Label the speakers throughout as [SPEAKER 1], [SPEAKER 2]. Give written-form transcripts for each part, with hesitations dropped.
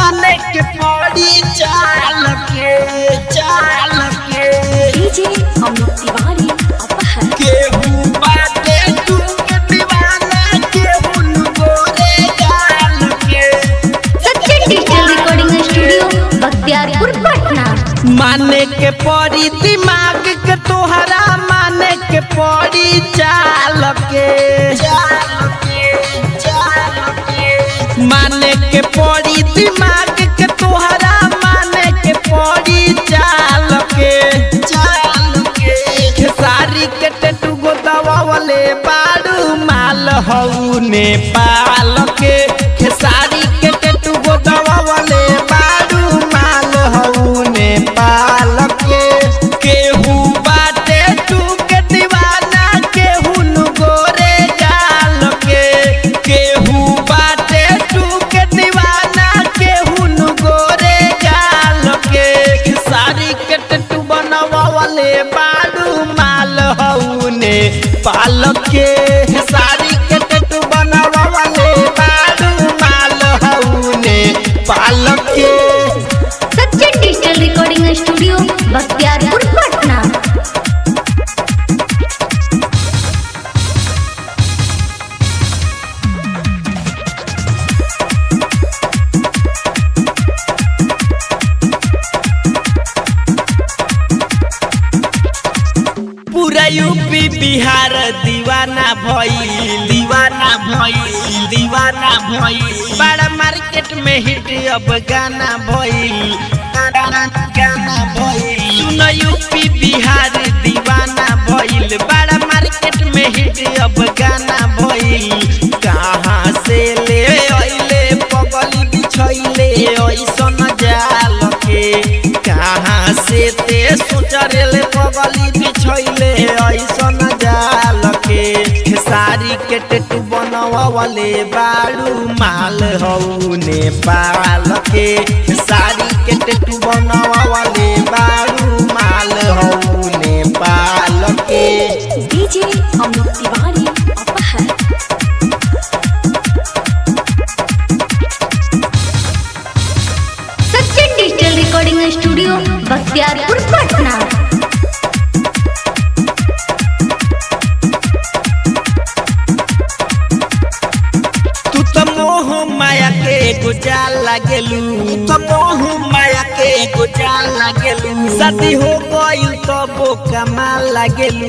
[SPEAKER 1] माने के पड़ी चाल के
[SPEAKER 2] डीजे अमित तिवारी अपहर
[SPEAKER 1] केहू बाटे तू के दीवाना केहू गोरे गाल के
[SPEAKER 2] Sachin digital recording studio Bakhtiyarpur Patna.
[SPEAKER 1] माने के पड़ी दिमाग के तोहरा माने के पड़ी चाल के माने के पड़ी दिमाग के तोहरा माने के पड़ी चाल के खेसारी के टेटू गोदावले बाड़ू माल हऊ नेपाल के खेसारी के टेटू गोदावले बाड़ू माल हऊ नेपाल के केहू बाटे तू के दीवाना केहू गोरे गाल के केहू बाटे तू के दीवाना केहू गोरे गाल के खेसारी के टेटू बनवावले बाड़ू माल हऊ नेपाल के खेसारी के टेटू बनवावले बाड़ू माल हऊ नेपाल के
[SPEAKER 2] Sachin digital recording studio Bakhtiyarpur Patna.
[SPEAKER 1] पूरा यूपी बिहार दीवाना भइल बड़ा मार्केट में हिट अब गाना भइल सुन यूपी बिहार दीवाना भइल बड़ा मार्केट में हिट अब गाना भइल कहाँ से ले अइले पगली बिछैले ऐसन जाल के कहाँ से ते सोचरेले पगली बिछैले ऐसन जाल के खेसारी के टेटू बनवावले बाड़ू माल हऊ नेपाल के खेसारी के टेटू बनवावले बाड़ू माल हऊ नेपाल के
[SPEAKER 2] डीजे अमित तिवारी अपहर Sachin digital recording studio Bakhtiyarpur Patna.
[SPEAKER 1] तू तो मोह माया के गुजाल लागेलू शादी हो गइल तो वो कमाल लागेलू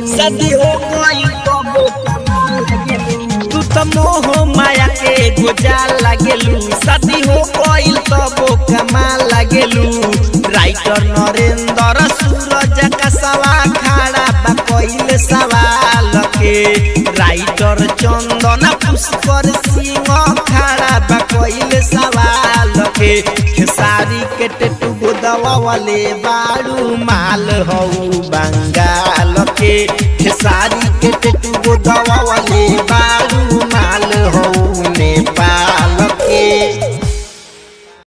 [SPEAKER 1] तू तो मोह माया के गुजाल लागेलू शादी हो गइल तो वो कमाल लागेलू राइटर नरेंद्र सूरज का सवा खड़ा बा कइल सवाल के राइटर चंदन पुष्कर सिंह खड़ा बा कइल सवाल के खेसारी के टेटू गोदावले बाड़ू माल हऊ बंगाल के खेसारी के टेटू गोदावले